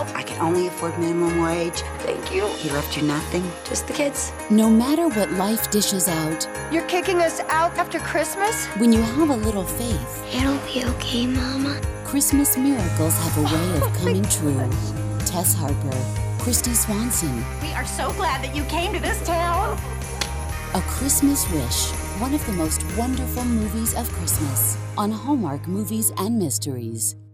myself. I can only afford minimum wage. Thank you. He left you nothing? Just the kids. No matter what life dishes out, You're kicking us out after Christmas? when you have a little faith, It'll be okay, Mama. Christmas miracles have a way of coming true. Tess Harper, Christy Swanson. We are so glad that you came to this town. A Christmas Wish, one of the most wonderful movies of Christmas on Hallmark Movies and Mysteries.